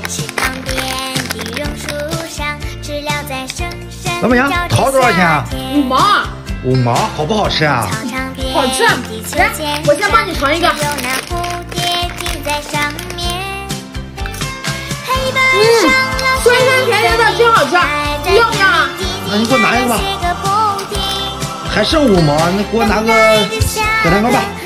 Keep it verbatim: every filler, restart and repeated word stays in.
老板娘，桃多少钱啊？ 五毛。 五毛，好不好吃啊？ 好吃。来，我先帮你尝一个。嗯，酸酸甜甜的，真好吃。你要不要啊？ 那你给我拿一个吧。还剩五毛，那给我拿个小蛋糕吧。